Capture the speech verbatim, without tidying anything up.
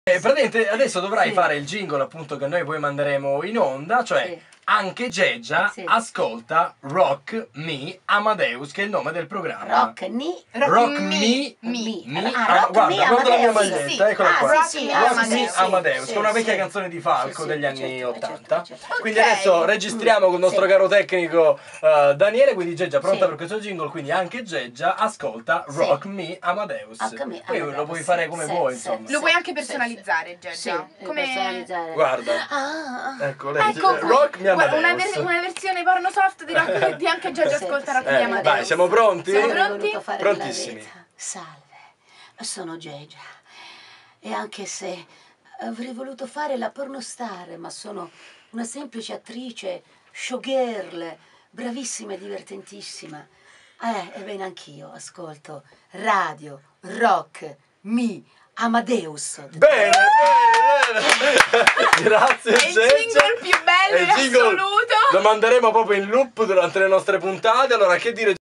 E praticamente adesso dovrai sì. fare il jingle appunto che noi poi manderemo in onda, cioè sì. anche Geggia sì. ascolta Rock Me Amadeus, che è il nome del programma. Rock Me Rock, rock Me, Me, me ah, ah, Rock guarda, Me guarda la mia Amadeus. maglietta, Sì, eccola ah, qua. sì, sì, Rock ah, Me sì, Amadeus, sì, che è una vecchia sì, canzone di Falco sì, degli certo, anni certo, ottanta. certo. Quindi Ok. adesso registriamo con il nostro Sì. caro tecnico uh, Daniele, quindi Geggia pronta Sì. per questo jingle, quindi anche Geggia ascolta Sì. Rock Me Amadeus. Rock Me Poi Amadeus, lo puoi fare come sì, vuoi, sì, insomma. Lo puoi anche sì, personalizzare, sì. Geggia. Sì, Come... personalizzare. Guarda. Ah, Ecco, lei Ecco, Rock Me guarda, una, Amadeus. ver- una versione porno soft di, rock, di anche Geggia Sì, ascolta sì. Rock Eh, Me Amadeus. vai, siamo pronti? Siamo avrei pronti? voluto fare Prontissimi. nella vita. Salve, sono Geggia. E anche se avrei voluto fare la pornostar, ma sono una semplice attrice, showgirl, bravissima e divertentissima. Eh, ebbene anch'io ascolto Radio Rock Me Amadeus. Bene, bene, bene. Grazie, È il Geggia. jingle più bello È il in jingle- assoluto. Lo manderemo proprio in loop durante le nostre puntate. Allora, che dire?